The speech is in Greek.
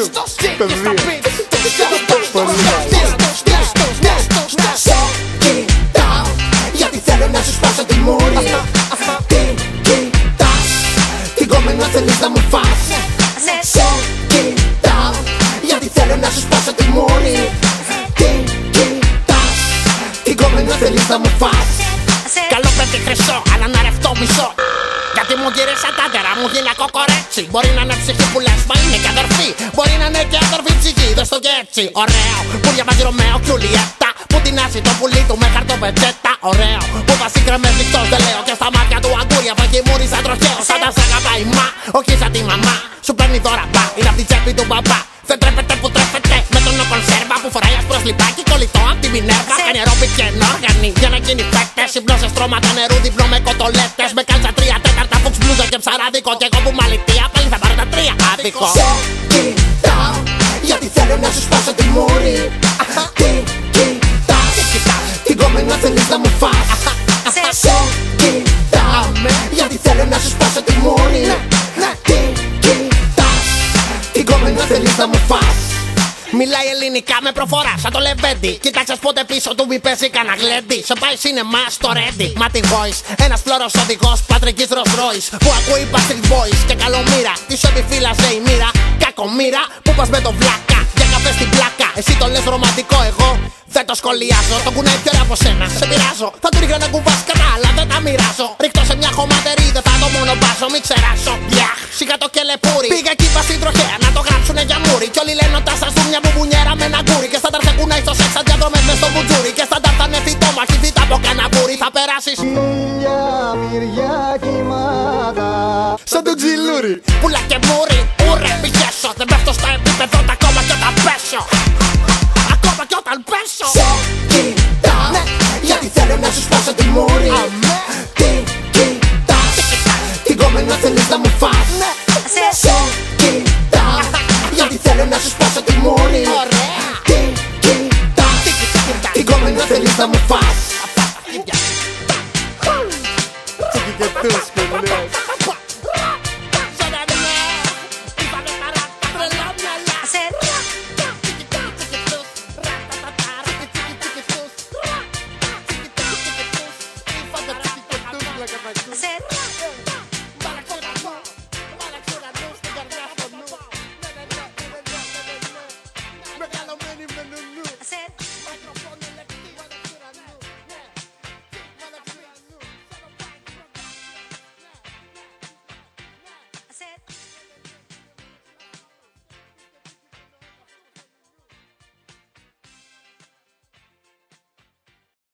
Μάνου, το δύο. Πολύ να σε κοιτάω, γιατί θέλω να σου σπάσω τη μούρη. Τι κοιτάς, την κόμενα θέλεις να μου φας. Σε κοιτάω, γιατί θέλω να σου σπάσω τη μούρη. Τι κοιτάς, την κόμενα θέλεις να μου φας. Καλό παιδί χρυσό, αλλά να ρευτώ μισό. Γιατί μου γύρισα τα τέρα, μου γίνα κοκορέτσι. Μπορεί να είναι ψυχή που λες, μα είναι και αδερφή. Μπορεί να είναι και αδερφή ψυχή, δες το και έτσι. Ωραίο, που διαβάζει Ρωμαίο κι Ουλιέτα. Που τεινάζει το πουλί του με χαρτοπετσέτα. Ωραίο, που βάζει κρεμές νυχτός, δεν λέω. Και στα μάτια του αγκούρια θα χειμούρι σαν τροχαίος. Σαν τα σ' αγαπάει μα, όχι σαν τη μαμά. Σου παίρνει δώρα μπα, είναι απ' την τσέπη του μπαμπά. Δεν τρέπεται που τρέφεται με τον κονσέρβα που φοράει άσπρο λιπάκι κολλητό απ' τη Μινέρβα. Κάνει αερόμπικ και ενόργανη για να γίνει παίκτες. Συμπλώσες στρώματα νερού διπλό με κοτολέτες. Με κάλτσα 3/4 φουξ μπλούζα και ψαράδικο. Κι εγώ που μαλιτία πάλι θα πάρω τα 3 άδικο. Σε κοιτάω, γιατί θέλω να σου σπάσω τη μούρη. Τι κοιτάς, την κόμενα θέλεις να μου φας. Σε κοιτάω, γιατί θέλω να σου σπάσω τη μούρη. Τι κοιτάς, την κόμενα θέλεις να μου φας. Μιλάει ελληνικά με προφορά σαν το Λεβέντι. Κοίταξες πότε πίσω του μη πέσει κανένα γλέντι. Σε πάει σινεμά στο Ρέντι. Μάτι Voice, ένας φλόρος οδηγός πατρικής Rolls Royce. Που ακούει Patrick Voice και καλομήρα. Τι σου επιφύλαζε η μοίρα, κακομοίρα. Που πας με το βλάκα, για καφέ στην πλάκα. Εσύ το λες ρομαντικό, εγώ δεν το σχολιάζω. Το κουνάει πιο από σένα, σε πειράζω. Θα του ρίχνω να κουβάς κατά, αλλά δεν τα μοιράζω. Ρίχτω σε μια χωματερή, δεν θα το μονοπάσω, μην ξεράσω. Μπιάχ, σιγά το κελεπούρι. Πήγα εκεί πα στην τροχέα να το γράψουνε για μούρι. Κι όλοι λένε ότι θα ζουν μια μπουμπουνιέρα με ένα γκούρι. Και στα ταρθέ κουνάει στο σεξ, διαδρομές μες στο μπουτζούρι. Και στα ταρθά είναι φυτό, μα χυθήτα από καναβούρι. Θα περάσεις χίλια μυριά κύματα σαν το τζιλούρι. πουλα και μούρι, ούρε πηγέσω. Δεν πέφτω στο επίπεδο τα ακόμα κι όταν πέσω. Ακόμα κι όταν πέσω. Σε κοιτάω, γιατί θέλω να σου σπάσω τη μούρη. Τι κοιτάς, την κόμενα θέλεις να μου φας. Σε κοιτάω, γιατί θέλω να σου σπάσω τη